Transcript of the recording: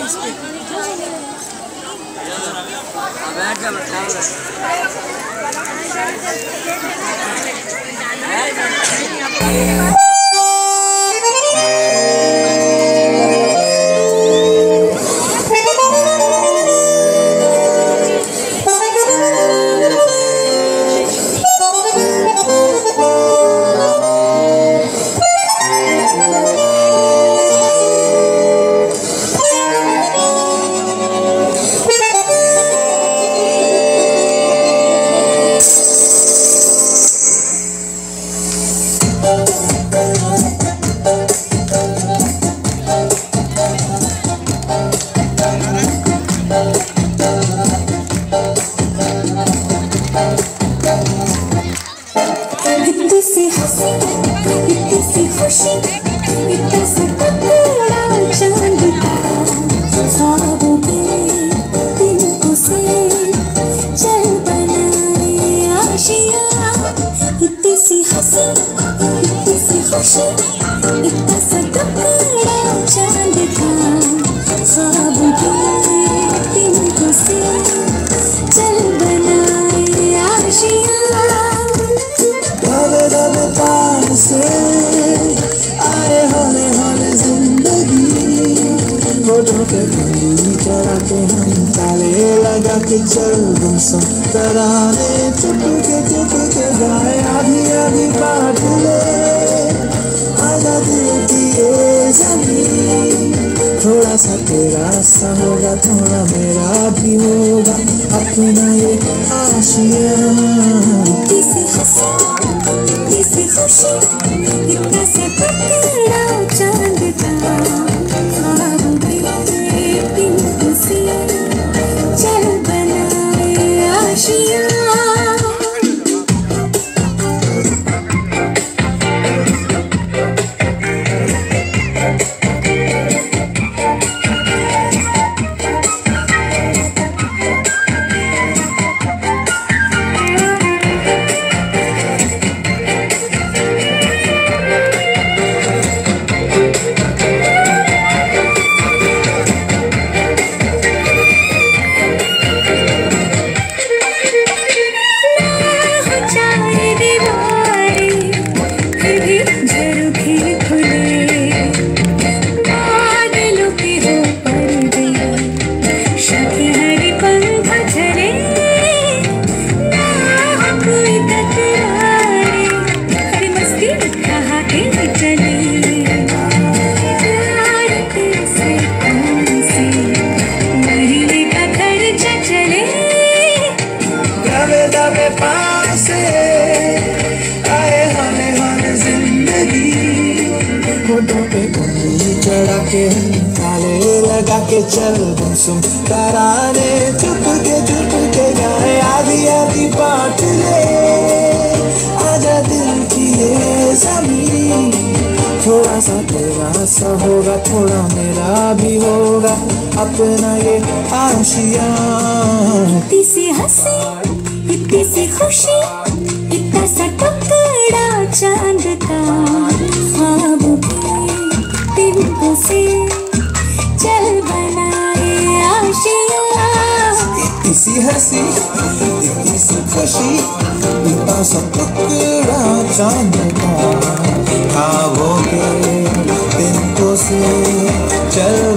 थोड़ा सा तेरा सा होगा, थोड़ा मेरा भी होगा, अपना ये आशिया। किसी हंसी किसी खुशी, इतना सा टकरा चांद का, ख्वाब में दिन से चल बनाए आशिया। चढ़ा के ताले लगा के चल गुमसुम तराने, चुप के गाए आधी आधी बात ले, आजा दिल की ये ज़मीन। थोड़ा सा तेरा सा होगा, थोड़ा मेरा भी होगा, अपना ये आशिया। इतनी सी हंसी इतनी सी खुशी, इतना सा टुकड़ा चांद का, ख्वाब दिन से चल बनाए आशिया। इतनी सी हंसी इतनी सी खुशी, इतना सा टुकड़ा चांद का, ख्वाबों के दिन से चल